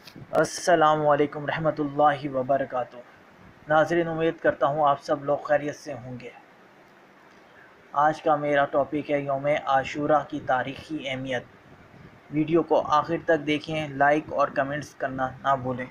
السلام علیکم رحمۃ اللہ وبرکاتہ۔ ناظرین، امید کرتا ہوں آپ سب لوگ خیریت سے ہوں گے۔ آج کا میرا ٹاپک ہے یوم عاشوراء کی تاریخی اہمیت۔ ویڈیو کو آخر تک دیکھیں، لائک اور کمنٹس کرنا نہ بھولیں۔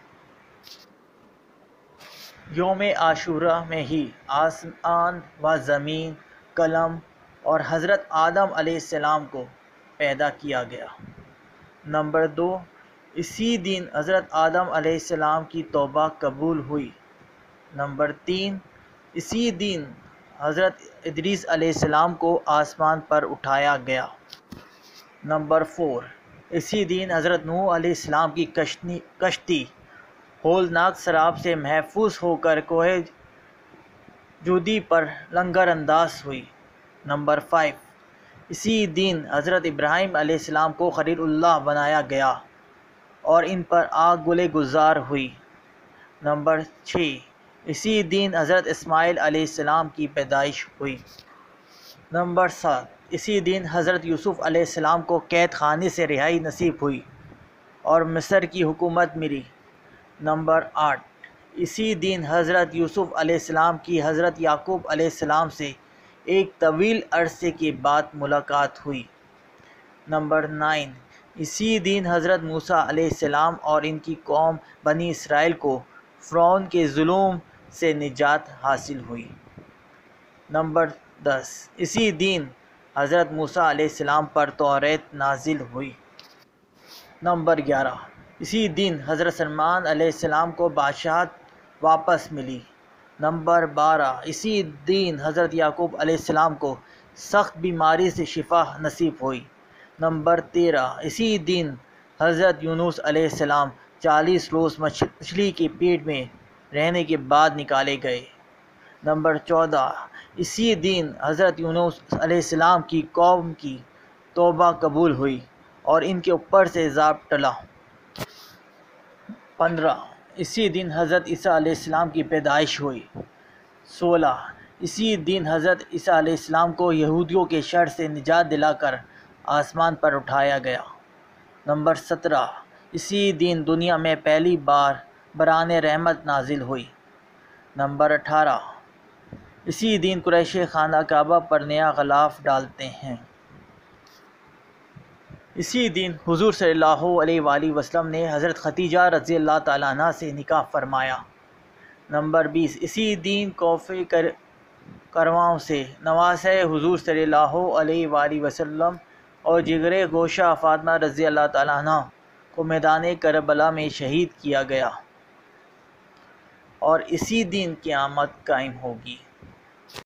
یوم عاشوراء میں ہی آسمان و زمین، قلم اور حضرت آدم علیہ السلام کو پیدا کیا گیا۔ نمبر 2، اسی دن حضرت آدم علیہ السلام کی توبہ قبول ہوئی۔ نمبر 3، اسی دن حضرت ادریس علیہ السلام کو آسمان پر اٹھایا گیا۔ نمبر 4، اسی دن حضرت نوح علیہ السلام کی کشتی ہولناک سراب سے محفوظ ہو کر کوہ جودی پر لنگر انداز ہوئی۔ نمبر 5، اسی دن حضرت ابراہیم علیہ السلام کو خلیل اللہ بنایا گیا اور ان پر آگ گلے گزار ہوئی۔ نمبر 6، اسی دن حضرت اسماعیل علیہ السلام کی پیدائش ہوئی۔ نمبر 7، اسی دن حضرت یوسف علیہ السلام کو قید خانے سے رہائی نصیب ہوئی اور مصر کی حکومت ملی۔ نمبر 8، اسی دن حضرت یوسف علیہ السلام کی حضرت یعقوب علیہ السلام سے ایک طویل عرصے کے بعد ملاقات ہوئی۔ نمبر 9، اسی دن حضرت موسیٰ علیہ السلام اور ان کی قوم بنی اسرائیل کو فرعون کے ظلم سے نجات حاصل ہوئی۔ نمبر 10، اسی دن حضرت موسیٰ علیہ السلام پر توریت نازل ہوئی۔ نمبر 11، اسی دن حضرت سلیمان علیہ السلام کو بادشاہت واپس ملی۔ نمبر 12، اسی دن حضرت یعقوب علیہ السلام کو سخت بیماری سے شفا نصیب ہوئی۔ نمبر 13، اسی دن حضرت یونس علیہ السلام 40 روز مچھلی کے پیٹ میں رہنے کے بعد نکالے گئے۔ نمبر 14، اسی دن حضرت یونس علیہ السلام کی قوم کی توبہ قبول ہوئی اور ان کے اوپر سے عذاب ٹلا۔ 15، اسی دن حضرت عیسیٰ علیہ السلام کی پیدائش ہوئی۔ 16، اسی دن حضرت عیسیٰ علیہ السلام کو یہودیوں کے شر سے نجات دلا کر آسمان پر اٹھایا گیا۔ نمبر 17، اسی دن دنیا میں پہلی بار باران رحمت نازل ہوئی۔ نمبر 18، اسی دن قریش خانہ کعبہ پر نیا غلاف ڈالتے ہیں۔ اسی دن حضور صلی اللہ علیہ وآلہ وسلم نے حضرت خدیجہ رضی اللہ تعالیٰ عنہ سے نکاح فرمایا۔ نمبر 20، اسی دن کوفہ کرواؤں سے نواسہ حضور صلی اللہ علیہ وآلہ وسلم اور جگر گوشہ فاطمہ رضی اللہ تعالیٰ عنہ کو میدان کربلا میں شہید کیا گیا، اور اسی دن قیامت قائم ہوگی۔